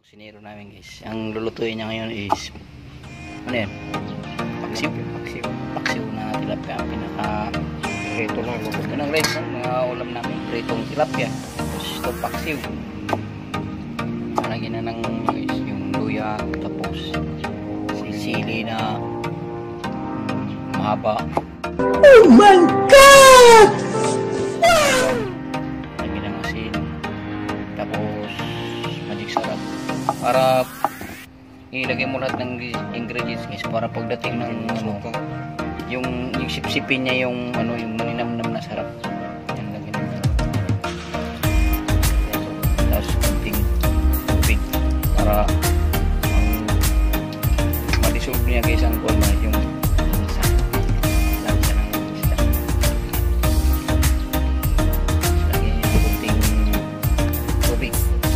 Kusinero namin guys. Ang lulutuin niya ngayon is ano yan? Paksiw. Paksiw na tilapia. Ang pinaka prito lang. Ito ng guys, ang mga ulam namin. Pritong tilapia. Tapos ito paksiw. Lagyan na ng guys, yung luya. Tapos sili na mahaba. Oh my God! Lagyan ng asin. Tapos magic sarap. Para ilagay mo lahat ng ingredients guys para pagdating ng ano, yung sipsipin niya yung ano, yung maninamnam na sarap. Yan lagyan mo. Tapos kunting tubig para ma-dissolve niya guys ang kulma yung lansa ng isda. Lagyan niya kunting tubig.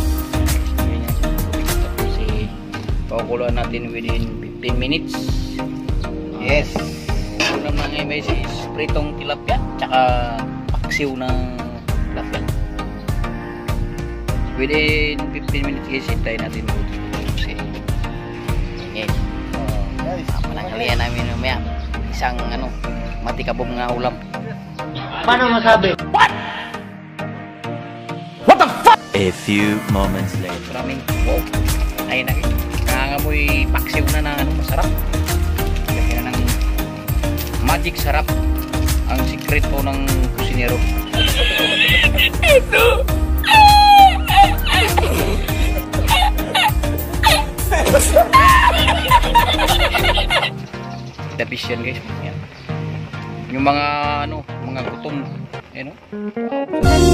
Pakukuluan natin within 15 minutes. Yes. Ulam na ngayon guys is pritong tilapia tsaka paksiw na tilapia. Within 15 minutes guys, hintayin natin mag-utos. Yes. Panangalian namin mamaya isang ano, matikabong nga ulam. Paano masabi? What the fuck? A few moments later. Maraming wow. Ayun na guys. Nangangamoy paksiw na ano, masarap. Lagyan na ng magic sarap. Ang sikreto ng kusinero. Ito! Tapis yan guys. Yan. Yung mga ano, mga gutom. Ayan o. Wow.